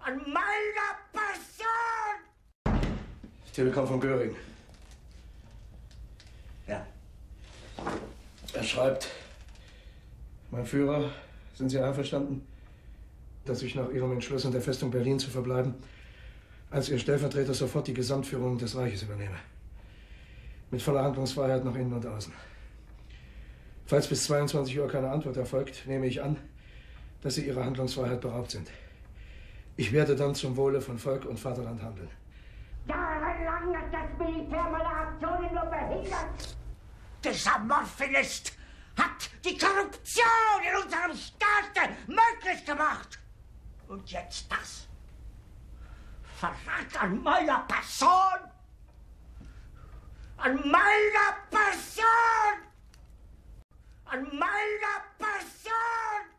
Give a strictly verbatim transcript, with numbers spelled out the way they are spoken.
An meiner Person! Telegramm von Göring. Ja. Er schreibt: Mein Führer, sind Sie einverstanden, dass ich nach Ihrem Entschluss in der Festung Berlin zu verbleiben, als Ihr Stellvertreter sofort die Gesamtführung des Reiches übernehme? Mit voller Handlungsfreiheit nach innen und außen. Falls bis zweiundzwanzig Uhr keine Antwort erfolgt, nehme ich an, dass Sie Ihrer Handlungsfreiheit beraubt sind. Ich werde dann zum Wohle von Volk und Vaterland handeln. Jahrelang hat das Militär meine Aktionen nur behindert. Dieser Morphinist hat die Korruption in unserem Staate möglich gemacht. Und jetzt das. Verrat an meiner Person. An meiner Person. An meiner Person.